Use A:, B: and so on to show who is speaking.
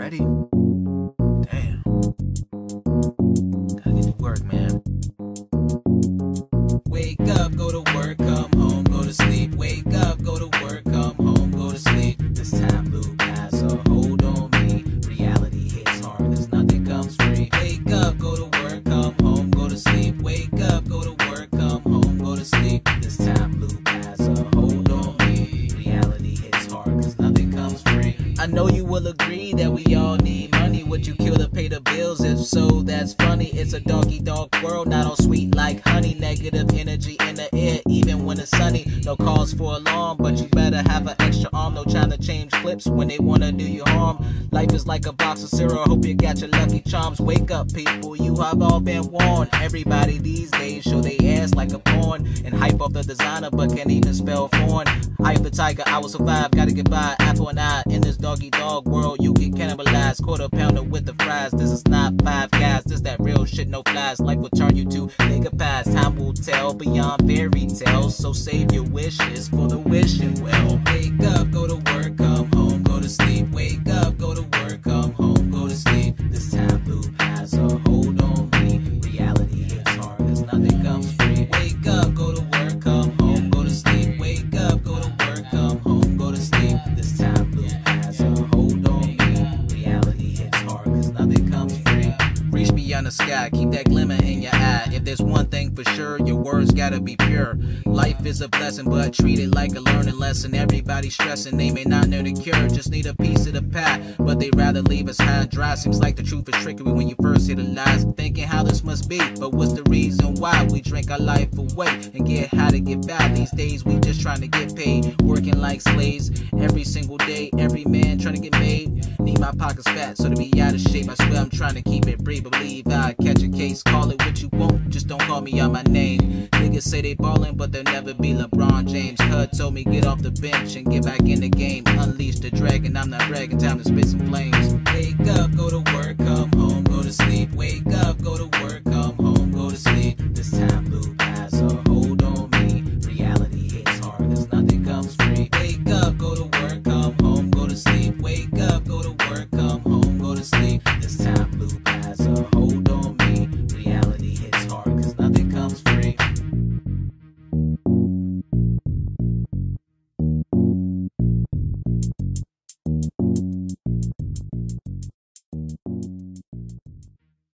A: already? Damn. Gotta get to work, man.
B: Wake up, go to work, come home, go to sleep. Wake up, go to work, come home, go to sleep. This time blew past, so hold on me. Reality hits hard, cause nothing comes free. Wake up, go to work, come home, go to sleep. Wake up, go to work, come home, go to sleep. This time blew past, so hold on me. Reality hits hard, cause nothing comes free. I know you will agree that we all need money. Would you kill to pay the bills? If so, that's funny. It's a dog world, not all sweet like honey. Negative energy in the air, even when it's sunny. No cause for alarm, but you better have an extra arm. No trying to change flips when they wanna do you harm. Life is like a box of cereal, hope you got your lucky charms. Wake up, people, you have all been warned. Everybody these days show they ass like a porn and hype off the designer, but can't even spell foreign. Hype a tiger, I will survive, gotta get by. Eye for an eye in this dog world, you get cannibalized. Quarter pounder with the fries. This is not Five Guys, this that real shit, no flies. Life will turn you to nigga past. Time will tell beyond fairy tales, so save your wishes for the wishing well. Wake up, go to work, come home, go to sleep. Wake up, go to work, come home, go to sleep. This time blew past, so hold on me. Reality hits hard, cause nothing comes free. Wake up, go to work, come home, go to sleep. Wake up, go to work, come home, go to sleep. This time blew past, so hold on me. Reality hits hard, cause nothing comes free.
A: Reach beyond the sky, keep that glimmer in your eye. If there's one thing for sure, your words gotta be pure. Life is a blessing, but treat it like a learning lesson. Everybody stressing, they may not know the cure, just need a piece of the pie, but they rather leave us high and dry. Seems like the truth is trickery when you first hear the lies, thinking how this must be. But what's the reason why we drink our life away and get high to get by? These days we just trying to get paid, working like slaves every single day. Every man trying to get made. Need my pockets fat, so to be out of shape, I swear I'm trying to keep it brief. Believe I catch a case, call it what you want, just don't call me out my name. Niggas say they ballin', but they'll never be LeBron James. Hud told me get off the bench and get back in the game. Unleash the dragon, I'm not bragging, time to spit some flames.
B: Wake up, go to work, come home, go to sleep. Wake up, go to work.